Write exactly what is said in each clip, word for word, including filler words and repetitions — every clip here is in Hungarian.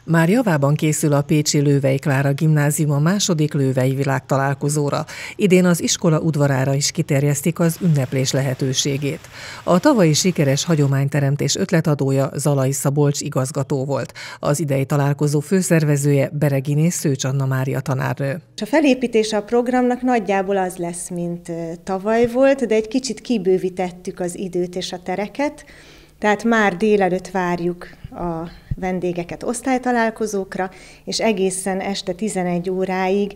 Már javában készül a pécsi Lővei Klára Gimnázium a második lővei világtalálkozóra. Idén az iskola udvarára is kiterjesztik az ünneplés lehetőségét. A tavalyi sikeres hagyományteremtés ötletadója Zalai Szabolcs igazgató volt. Az idei találkozó főszervezője Bereginé Szőcs Anna Mária tanárnő. A felépítése a programnak nagyjából az lesz, mint tavaly volt, de egy kicsit kibővítettük az időt és a tereket. Tehát már délelőtt várjuk a vendégeket osztálytalálkozókra, és egészen este tizenegy óráig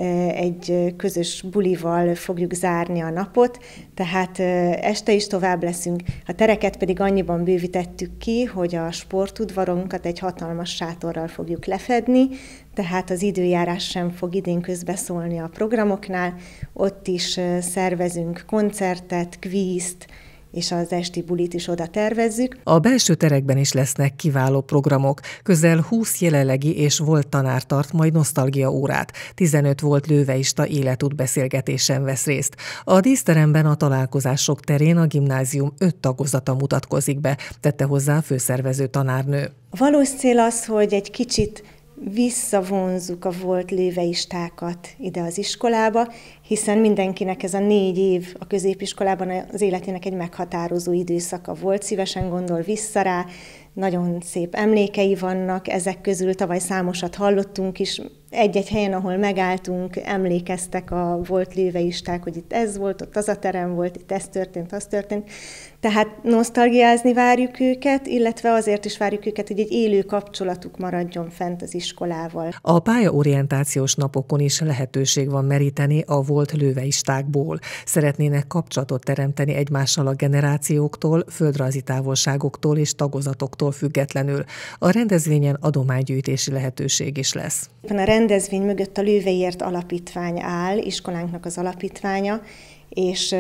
egy közös bulival fogjuk zárni a napot, tehát este is tovább leszünk. A tereket pedig annyiban bővítettük ki, hogy a sportudvarunkat egy hatalmas sátorral fogjuk lefedni, tehát az időjárás sem fog idén közbeszólni a programoknál. Ott is szervezünk koncertet, kvízt, és az esti bulit is oda tervezzük. A belső terekben is lesznek kiváló programok. Közel húsz jelenlegi és volt tanár tart majd nosztalgia órát. tizenöt volt lőveista életútbeszélgetésen vesz részt. A díszteremben a találkozások terén a gimnázium öt tagozata mutatkozik be, tette hozzá a főszervező tanárnő. A valós cél az, hogy egy kicsit visszavonzuk a volt lőveistákat ide az iskolába, hiszen mindenkinek ez a négy év a középiskolában az életének egy meghatározó időszaka volt, szívesen gondol vissza rá, nagyon szép emlékei vannak, ezek közül tavaly számosat hallottunk is, egy-egy helyen, ahol megálltunk, emlékeztek a volt lőveisták, hogy itt ez volt, ott az a terem volt, itt ez történt, az történt. Tehát nosztalgiázni várjuk őket, illetve azért is várjuk őket, hogy egy élő kapcsolatuk maradjon fent az iskolával. A pályaorientációs napokon is lehetőség van meríteni a volt lőveistákból. Szeretnének kapcsolatot teremteni egymással a generációktól, földrajzi távolságoktól és tagozatoktól függetlenül. A rendezvényen adománygyűjtési lehetőség is lesz. A rendezvény mögött a Lőveiért Alapítvány áll, iskolánknak az alapítványa, és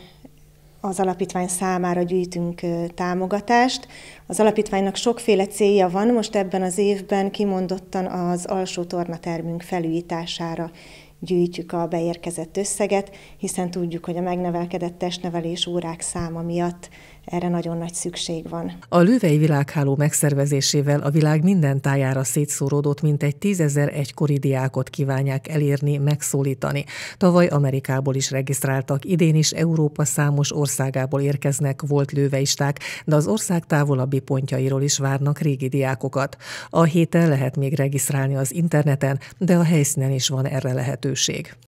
az alapítvány számára gyűjtünk támogatást. Az alapítványnak sokféle célja van, most ebben az évben kimondottan az alsó tornatermünk felújítására gyűjtjük a beérkezett összeget, hiszen tudjuk, hogy a megnevelkedett testnevelés órák száma miatt erre nagyon nagy szükség van. A Lővei Világháló megszervezésével a világ minden tájára szétszóródott mintegy tízezer egykori diákot kívánják elérni, megszólítani. Tavaly Amerikából is regisztráltak, idén is Európa számos országából érkeznek volt lőveisták, de az ország távolabbi pontjairól is várnak régi diákokat. A héten lehet még regisztrálni az interneten, de a helyszínen is van erre lehetőség.